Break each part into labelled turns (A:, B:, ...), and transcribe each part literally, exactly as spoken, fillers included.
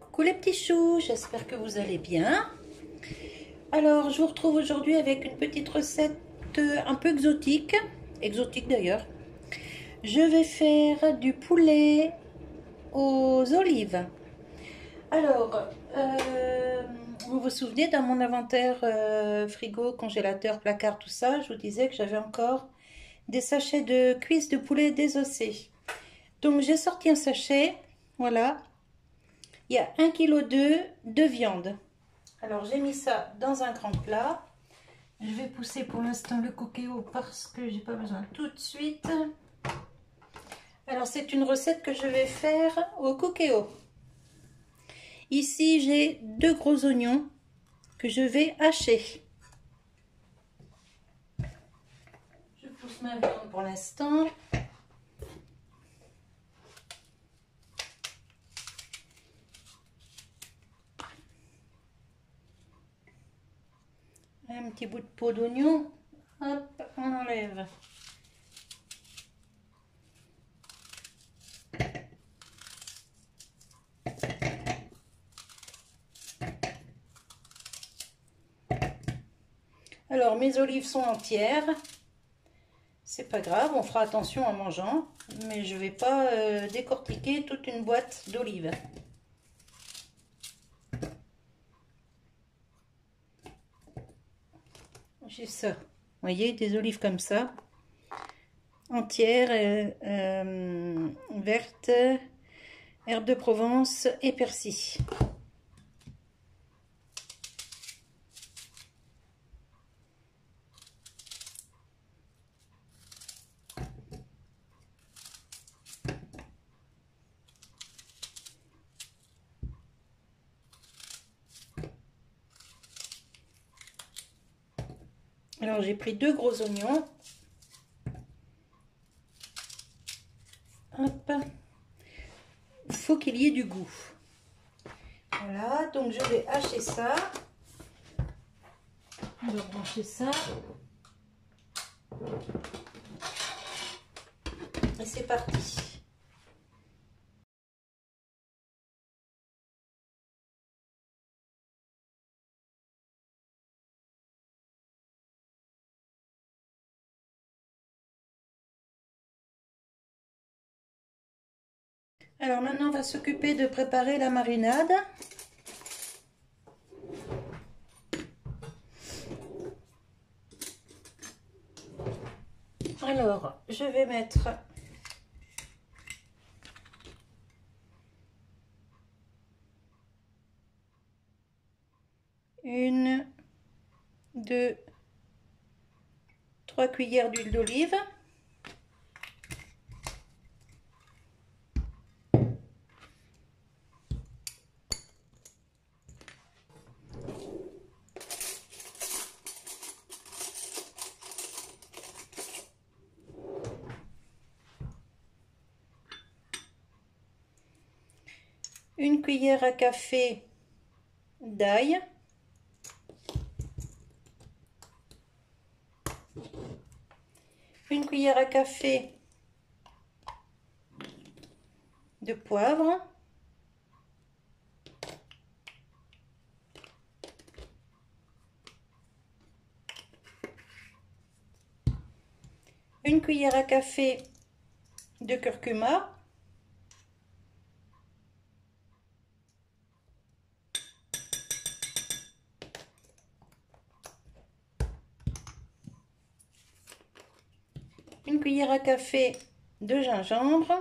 A: Coucou les petits choux, j'espère que vous allez bien. Alors, je vous retrouve aujourd'hui avec une petite recette un peu exotique, exotique d'ailleurs. Je vais faire du poulet aux olives. Alors, euh, vous vous souvenez dans mon inventaire euh, frigo, congélateur, placard, tout ça, je vous disais que j'avais encore des sachets de cuisses de poulet désossées. Donc j'ai sorti un sachet, voilà. Il y a un virgule deux kilos de viande. Alors j'ai mis ça dans un grand plat. Je vais pousser pour l'instant le cookéo parce que j'ai pas besoin tout de suite. Alors c'est une recette que je vais faire au cookéo. Ici j'ai deux gros oignons que je vais hacher. Je pousse ma viande pour l'instant. Un petit bout de peau d'oignon, hop, on enlève. Alors mes olives sont entières, c'est pas grave, on fera attention en mangeant, mais je vais pas euh, décortiquer toute une boîte d'olives. J'ai ça, vous voyez, des olives comme ça, entières, euh, euh, vertes, herbes de Provence et persil. Alors j'ai pris deux gros oignons. Hop. Il faut qu'il y ait du goût. Voilà, donc je vais hacher ça. On va brancher ça. Et c'est parti. Alors maintenant on va s'occuper de préparer la marinade. Alors je vais mettre une, deux, trois cuillères d'huile d'olive. Une cuillère à café d'ail. Une cuillère à café de poivre. Une cuillère à café de curcuma. Une cuillère à café de gingembre.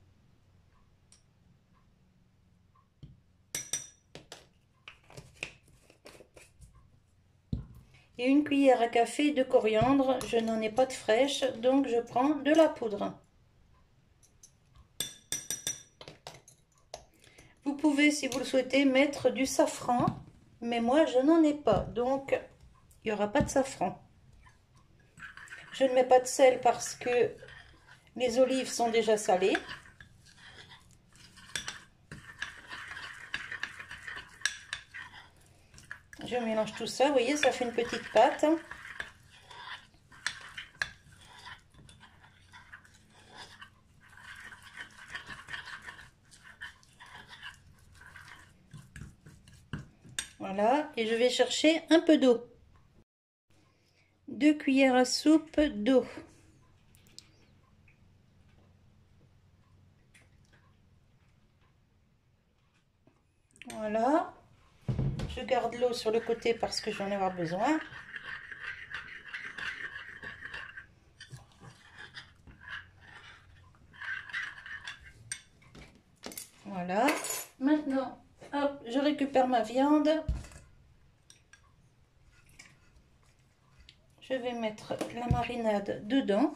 A: Et une cuillère à café de coriandre. Je n'en ai pas de fraîche, donc je prends de la poudre. Vous pouvez, si vous le souhaitez, mettre du safran, mais moi je n'en ai pas, donc il n'y aura pas de safran. Je ne mets pas de sel parce que les olives sont déjà salées. Je mélange tout ça, vous voyez, ça fait une petite pâte. Voilà, et je vais chercher un peu d'eau. Deux cuillères à soupe d'eau. Voilà. Je garde l'eau sur le côté parce que j'en ai avoir besoin. Voilà. Maintenant, hop, je récupère ma viande. Je vais mettre la marinade dedans.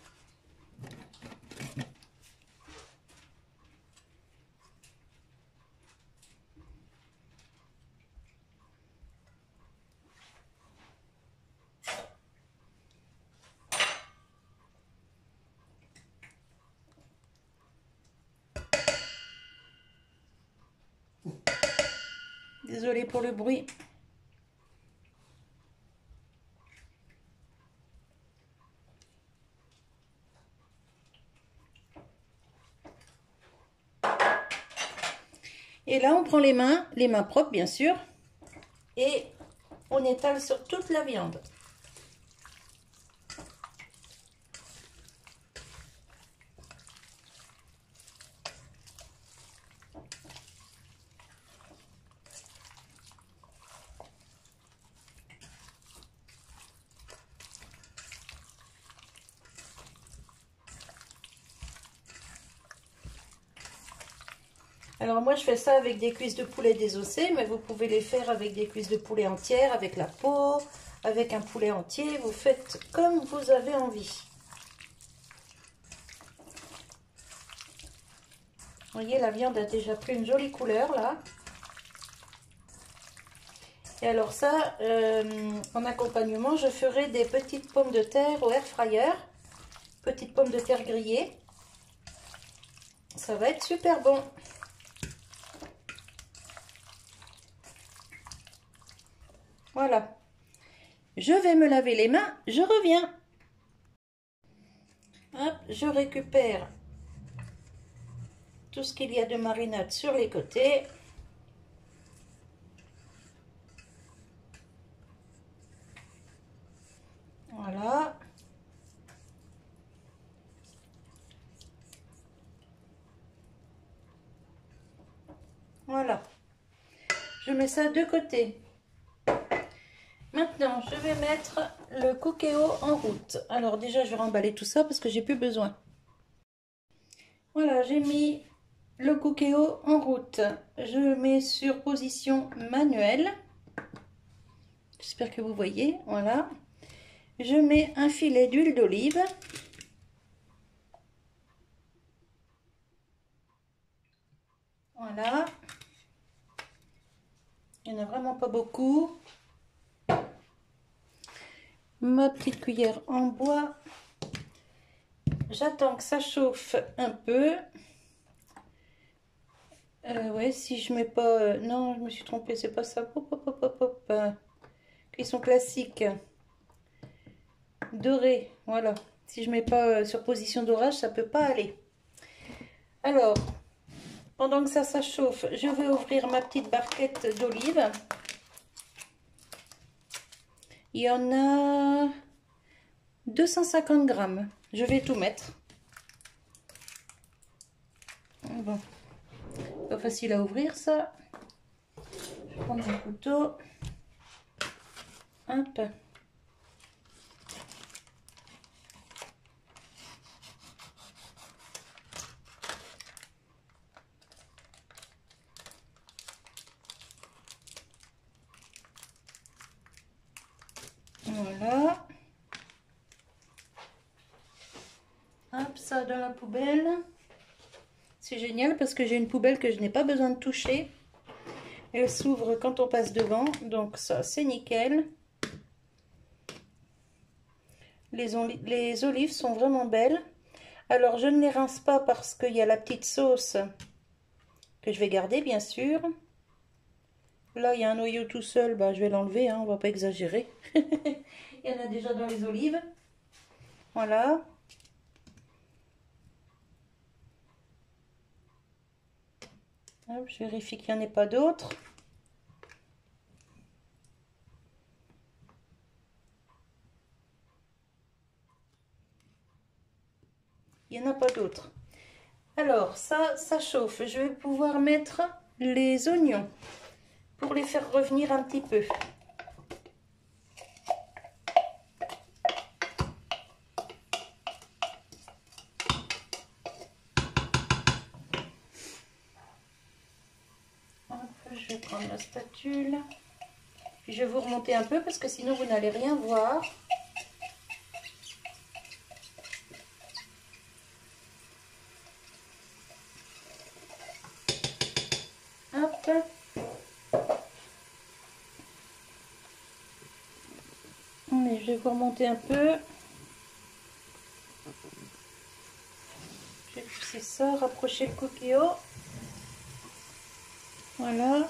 A: Désolée pour le bruit. Et là, on prend les mains, les mains propres bien sûr, et on étale sur toute la viande. Alors moi je fais ça avec des cuisses de poulet désossées, mais vous pouvez les faire avec des cuisses de poulet entières, avec la peau, avec un poulet entier. Vous faites comme vous avez envie. Vous voyez, la viande a déjà pris une jolie couleur là. Et alors ça, euh, en accompagnement, je ferai des petites pommes de terre au air fryer. Petites pommes de terre grillées. Ça va être super bon. Voilà. Je vais me laver les mains, je reviens. Hop, je récupère tout ce qu'il y a de marinade sur les côtés. Voilà. Voilà. Je mets ça de côté. Maintenant, je vais mettre le Cookéo en route. Alors déjà, je vais remballer tout ça parce que j'ai plus besoin. Voilà, j'ai mis le Cookéo en route. Je mets sur position manuelle. J'espère que vous voyez. Voilà. Je mets un filet d'huile d'olive. Voilà. Il n'y en a vraiment pas beaucoup. Ma petite cuillère en bois. J'attends que ça chauffe un peu. Euh, ouais, si je mets pas... Euh, non, je me suis trompée, c'est pas ça. Hop, hop, hop, hop, hop. Euh, cuisson classique. Doré, voilà. Si je mets pas euh, sur position dorage, ça peut pas aller. Alors, pendant que ça, ça chauffe, je vais ouvrir ma petite barquette d'olive. Il y en a deux cent cinquante grammes. Je vais tout mettre. Bon, pas facile à ouvrir ça. Je vais prendre un couteau. Hop. Voilà. Hop, ça dans la poubelle. C'est génial parce que j'ai une poubelle que je n'ai pas besoin de toucher. Elle s'ouvre quand on passe devant, donc ça c'est nickel. Les, les olives sont vraiment belles. Alors je ne les rince pas parce qu'il y a la petite sauce que je vais garder bien sûr. Là il y a un noyau tout seul, bah, je vais l'enlever, hein, on va pas exagérer. Il y en a déjà dans les olives. Voilà. Hop, je vérifie qu'il n'y en ait pas d'autres. Alors, ça, ça chauffe. Je vais pouvoir mettre les oignons pour les faire revenir un petit peu. Je vais prendre la spatule. Puis je vais vous remonter un peu parce que sinon vous n'allez rien voir. Hop. Mais je vais vous remonter un peu. Je vais pousser ça, rapprocher le coquillot. Voilà.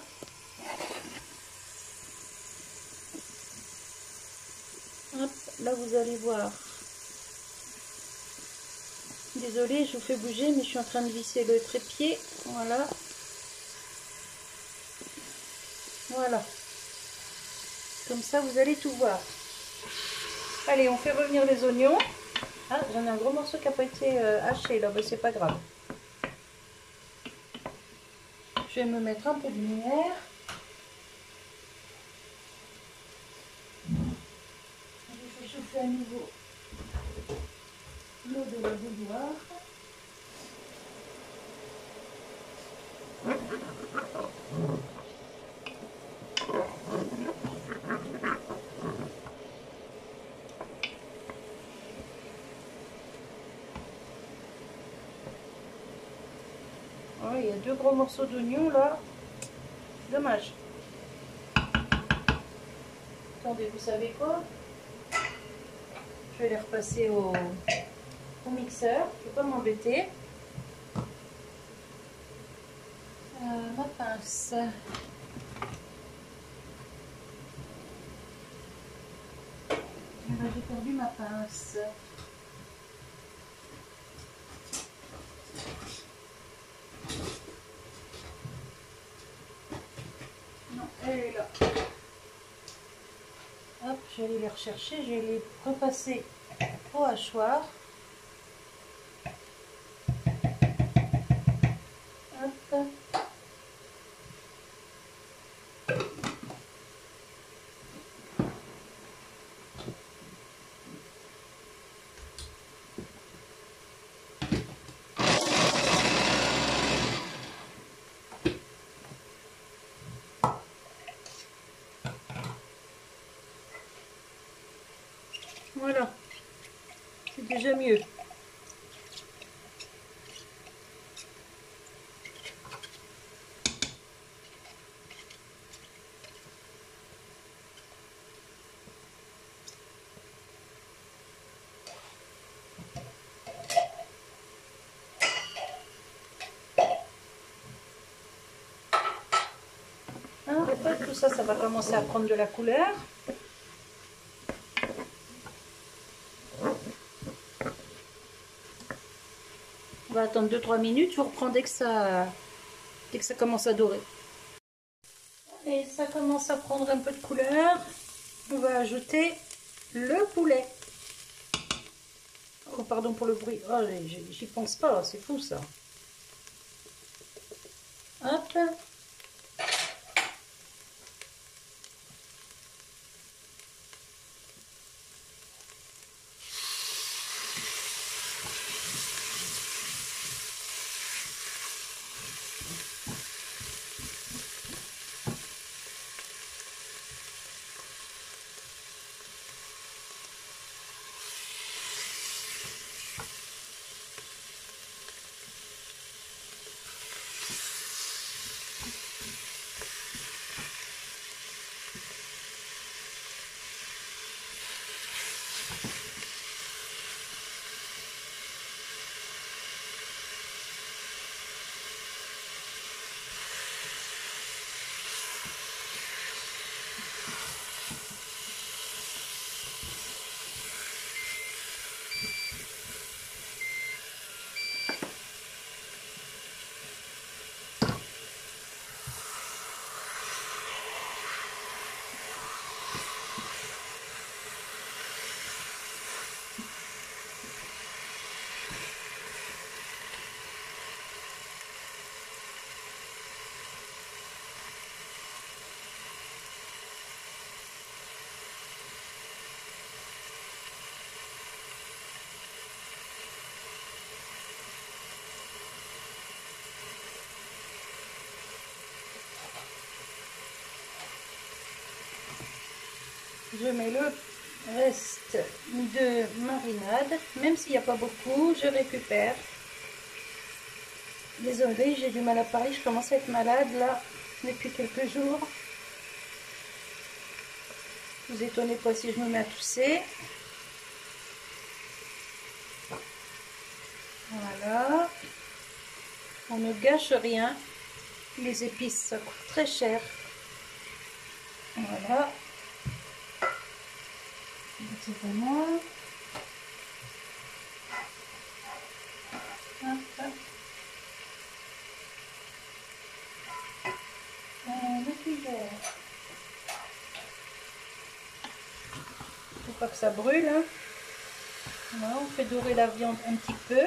A: Hop, là vous allez voir. Désolée, je vous fais bouger, mais je suis en train de visser le trépied. Voilà. Voilà. Comme ça, vous allez tout voir. Allez, on fait revenir les oignons. Ah, j'en ai un gros morceau qui n'a pas été euh, haché là, mais c'est pas grave. Je vais me mettre un peu de lumière. Je vais chauffer à nouveau l'eau de la bouilloire. Oh, il y a deux gros morceaux d'oignon là. Dommage. Attendez, vous savez quoi? Je vais les repasser au, au mixeur. Je ne vais pas m'embêter. Euh, ma pince. J'ai perdu ma pince. Non, elle est là. Hop, je vais aller les rechercher. Je vais les repasser au hachoir. Hop. Voilà, c'est déjà mieux. Hein, tout ça, ça va commencer à prendre de la couleur. On va attendre deux trois minutes, je vous reprends dès que ça, dès que ça commence à dorer. Et ça commence à prendre un peu de couleur. On va ajouter le poulet. Oh, pardon pour le bruit. Oh, j'y pense pas, c'est fou ça. Hop. je mets le reste de marinade, même s'il n'y a pas beaucoup, je récupère. Désolée, j'ai du mal à parler, je commence à être malade là depuis quelques jours. Ne vous étonnez pas si je me mets à tousser. Voilà. On ne gâche rien. Les épices, ça coûte très cher. Voilà. C'est vraiment. Hop. Euh, le cuillère. Faut pas que ça brûle. Hein. Voilà, on fait dorer la viande un petit peu.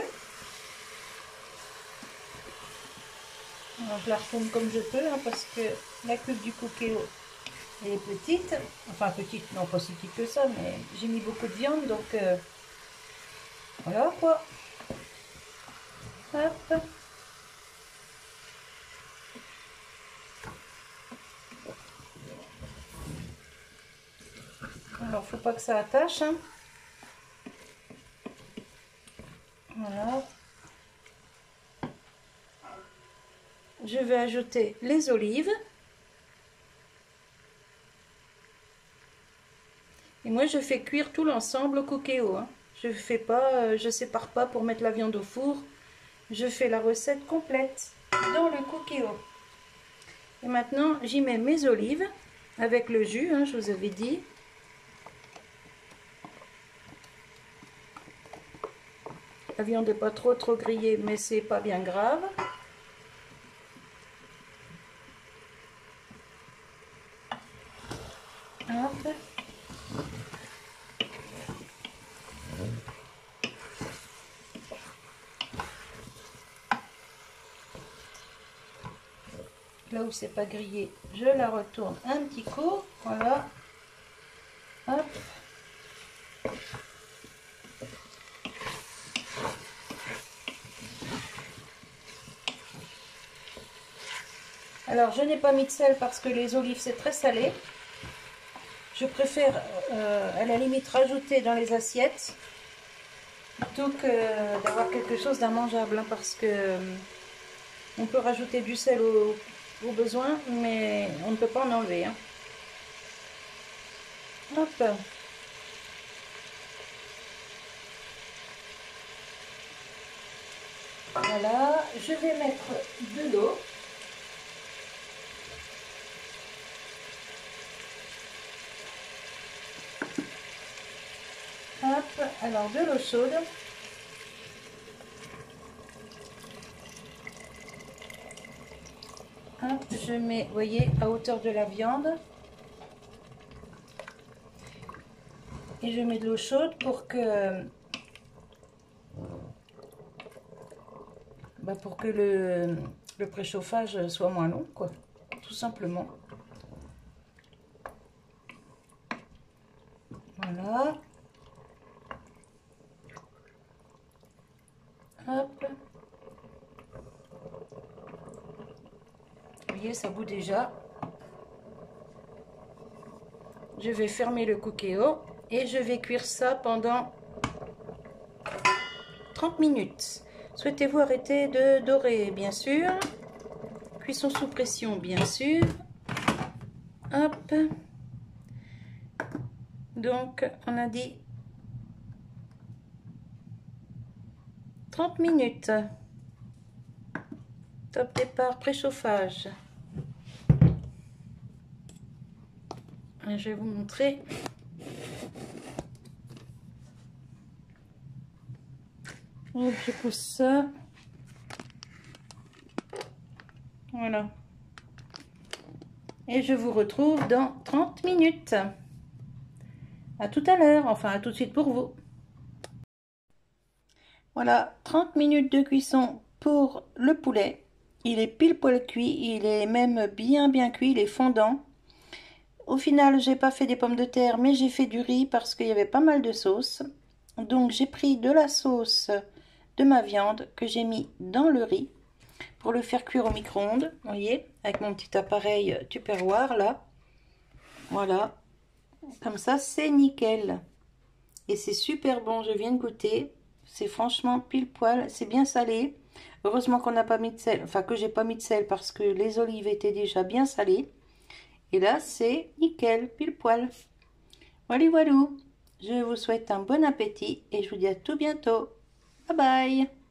A: Alors, je la retourne comme je peux hein, parce que la cube du Cookéo elle est petite. Enfin petite, non pas si petite que ça, mais j'ai mis beaucoup de viande donc euh, voilà quoi. Hop. Alors faut pas que ça attache. Hein. Voilà. Je vais ajouter les olives. Et moi je fais cuire tout l'ensemble au Cookéo. Hein. Je fais pas, je sépare pas pour mettre la viande au four. Je fais la recette complète dans le Cookéo. Et maintenant j'y mets mes olives avec le jus, hein, je vous avais dit. La viande n'est pas trop trop grillée, mais c'est pas bien grave. Hop. Là où c'est pas grillé, je la retourne un petit coup. Voilà. Hop. Alors je n'ai pas mis de sel parce que les olives c'est très salé. Je préfère euh, à la limite rajouter dans les assiettes plutôt que d'avoir quelque chose d'immangeable hein, parce que euh, on peut rajouter du sel au, au besoin mais on ne peut pas en enlever. Hein. Hop. Voilà, je vais mettre de l'eau. Hop, alors de l'eau chaude. Hop, je mets, vous voyez, à hauteur de la viande. Et je mets de l'eau chaude pour que, bah pour que le, le préchauffage soit moins long, quoi, tout simplement. Voilà. Hop. Vous voyez, ça bout déjà. Je vais fermer le Cookéo et je vais cuire ça pendant trente minutes. Souhaitez-vous arrêter de dorer, bien sûr. Cuisson sous pression, bien sûr. Hop. Donc, on a dit trente minutes. Top départ, préchauffage. Je vais vous montrer. Hop, je pousse ça. Voilà. Et je vous retrouve dans trente minutes. À tout à l'heure, enfin à tout de suite pour vous. Voilà, trente minutes de cuisson pour le poulet. Il est pile poil cuit, il est même bien bien cuit, il est fondant. Au final, j'ai pas fait des pommes de terre, mais j'ai fait du riz parce qu'il y avait pas mal de sauce. Donc j'ai pris de la sauce de ma viande que j'ai mis dans le riz pour le faire cuire au micro-ondes, vous voyez, avec mon petit appareil Tupperware là. Voilà. Comme ça, c'est nickel. Et c'est super bon, je viens de goûter. C'est franchement pile poil, c'est bien salé. Heureusement qu'on n'a pas mis de sel, enfin que j'ai pas mis de sel parce que les olives étaient déjà bien salées. Et là, c'est nickel, pile poil. Voilà, voilà. Je vous souhaite un bon appétit et je vous dis à tout bientôt. Bye bye.